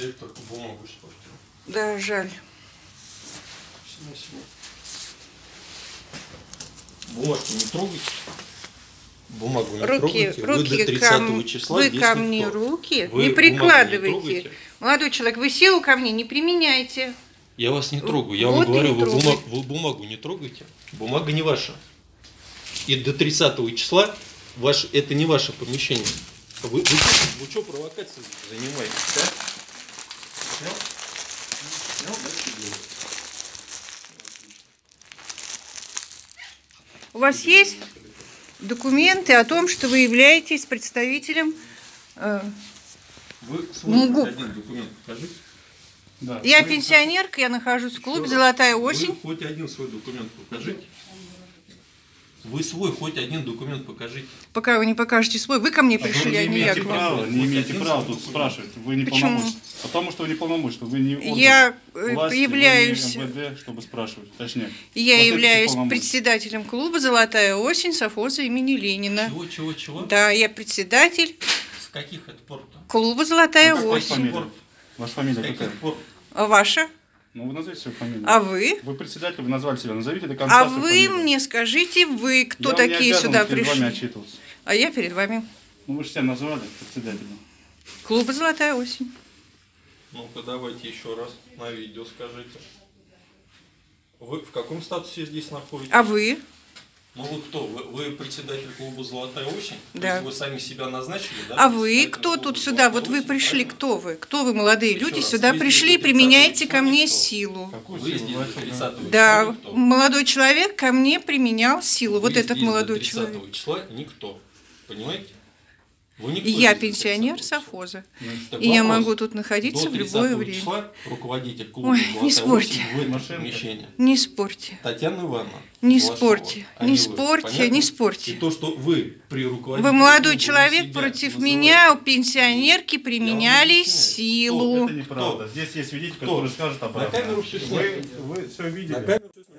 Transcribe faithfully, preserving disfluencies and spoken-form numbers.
директор бумагу испортил. Да, жаль. Снимай, снимай. Бумажку не трогайте. Бумагу не Руки, трогайте. руки Вы до тридцатого ко, числа вы здесь ко никто. мне руки Вы не бумагу прикладывайте. не Молодой человек, вы силу ко мне не применяйте. Я вас не трогаю. Я Вот вам говорю, вы, трогай. бумаг, вы бумагу не трогайте. Бумага не ваша. И до тридцатого числа ваш, это не ваше помещение. Вы, вы, вы что провокацией занимаетесь, да? Снял? Снял, дальше делай. У вас есть документы о том, что вы являетесь представителем э, Вы свой МГУП. один документ покажите. Да. Я Вы- пенсионерка, я нахожусь в клубе Еще «Золотая раз. осень». Вы хоть один свой документ покажите. Вы свой хоть один документ покажите. Пока вы не покажете свой, вы ко мне А вы пришли, не а не я имеете к вам. права, не Вот имеете один права свой тут документ. спрашивать. Вы не Почему? полномочны. Потому что вы не полномочны. Вы не орган Я э, власти, являюсь, вы не эм вэ дэ, чтобы спрашивать. Точнее. я Вот эти являюсь полномочия. председателем клуба «Золотая осень» совхоза имени Ленина. Чего, чего, чего? Да, я председатель С каких это пор? клуба «Золотая А какая осень». фамилия? Ваша С фамилия каких какая? пор? А ваша? Ну, вы назовите свою фамилию. А вы? Вы председатель, вы назвали себя. Назовите до конца А свою вы фамилию. мне скажите, вы кто Я вам не такие обязан сюда перед вами пришли? отчитываться. А я перед вами. Ну, вы же себя назвали председателем. Клуба «Золотая осень». Ну-ка, давайте еще раз на видео скажите. Вы в каком статусе здесь находитесь? А вы? Ну вы кто? Вы, вы председатель клуба «Золотая осень»? Да. То есть вы сами себя назначили, да? А вы Председателем кто клуба тут сюда? «Золотая Вот вы осень», пришли, правильно? кто вы? Кто вы, молодые Еще люди, раз, сюда вы пришли, здесь до применяете ко тридцатого мне числа силу. Какую Вы силу? здесь Вы до о чем тридцатого Да, числа никто. молодой человек ко мне применял силу. Вот Вы этот здесь молодой до человек. тридцатого числа никто. Понимаете? Вы никто И я здесь до пенсионер тридцатого числа. совхоза. Ну, так И я вопрос. могу тут находиться До в любое тридцатого время. числа руководитель клуба Ой, «Золотая не спорьте. осень» в Машенко. помещении. Не спорьте. Татьяна Ивановна. Не Глашова, спорьте, а не вы. спорьте, Понятно? не И спорьте. то, что вы при руководителе Вы, молодой клуба человек, себя против называете. меня, у пенсионерки применяли объясняю. силу. Это неправда. Здесь есть свидетель, Кто? который скажет На обратно. камеру все Вы, снято. вы все видели. На камеру всё снято.